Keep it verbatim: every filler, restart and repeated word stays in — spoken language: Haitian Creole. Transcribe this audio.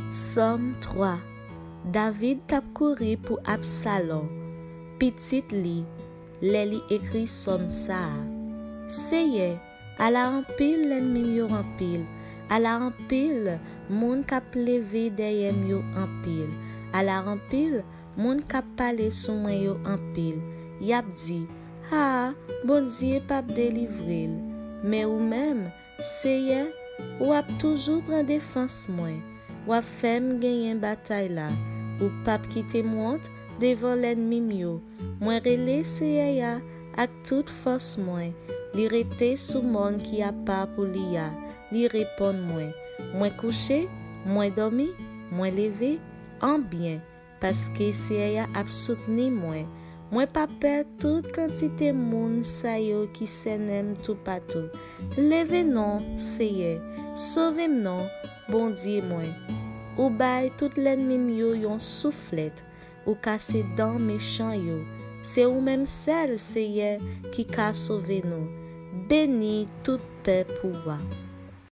Somme trois. David tap kouri pour Absalom. Petit li, le li écrit somme ça. Seye, ala en pile l'ennemi yo en pile. Ala en pile, moun kap leve deyem yo en pile. Ala en pile, moun kap pale sou mwen yo en pile. Yap di, ha, bon Dieu pap délivrel. Mais ou même, seye, ou ap toujours pran défense mwen. Ou ap fem genyen bataille la. Ou pap kite mwont devant l'ennemi myo. Mwen rele seye ya ak toute force mwen. Li rete sou mon ki a pa pou li ya. Li repon mwen. Mwen couché, mwen dormi, mwen leve, en bien. Paske seye ya ap souteni mwen. Mwen pa per tout quantité moun sa yo ki senem tout patou. Leve non, seye. Sauvem non, bon Dieu mwen. Ou bay tout l'ennemi yo yon soufflet. Ou kase dan méchant yo. C'est ou même celle, seye, qui ka sauve nous. Béni tout peuple pour